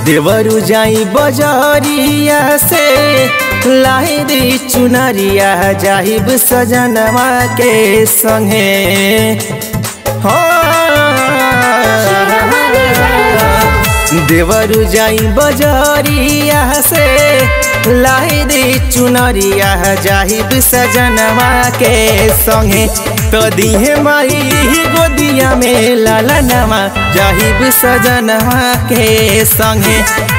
देवरु जाई बजरिया से लाई दी चुनरिया जाहिब सजनवा के संगे देवरु जाई बजरिया से लाई दी चुनरिया जाहिब सजनवा के संगे तो दिहे माई गोदिया में लालनवा जाहिब सजनवा के संगे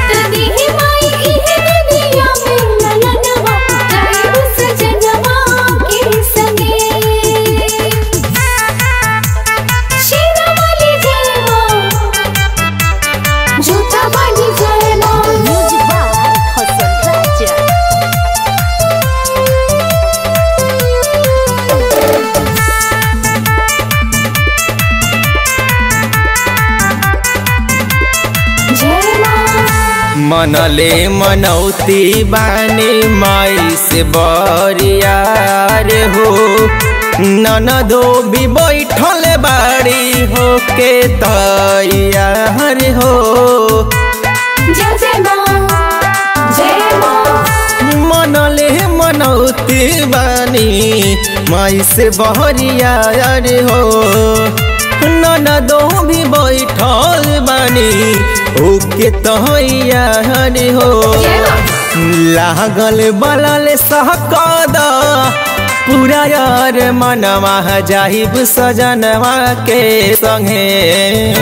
मनले मनौती बानी माई से बरियार हो ननदो भी बैठल बाड़ी हो के तैयार हो मनले मनौती बानी माई से बरियार हो ननदो भी बैठल बानी ओके तैयार हो लागल बलल सहकद पूरा यार मनवा जाहिब सजनवा के संगे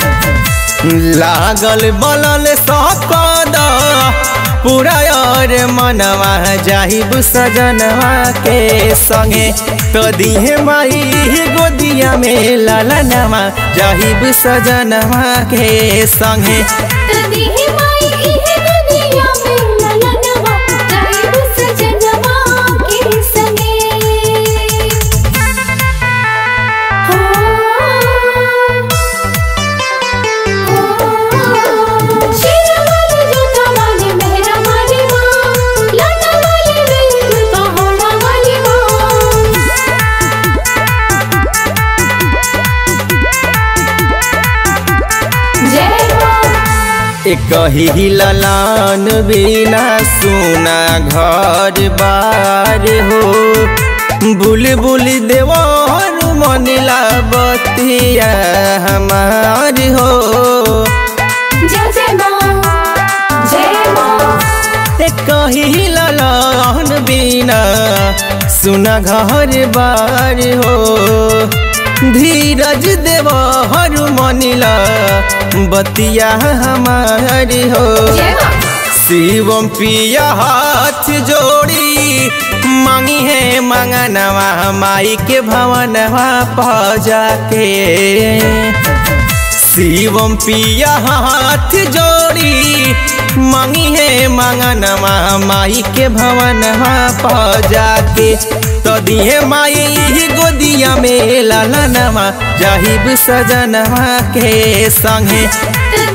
लागल बलल सहकद पूरा यार मनवा जाहिब सजनवा के संगे तो दिहे माई गोदिया में लालनवा जाहिब सजनवा के संगे कही ललान बिना सुना घर बार हो बुलबुल देवर मनिला बतिया हमार हो कही ललान बिना सुना घर बार हो धीरज देवर मनिला बतिया हमारी हो शिवम पिया हाथ जोड़ी मांगी है मंगनवा माई के भवनवा पजा के शिवम पिया हाथ जोड़ी मांगी है मंगनवा माई के भवनवा पजा के तो दिहे माई गोदिया में लालनवा जाहिब सजनवा के संगे।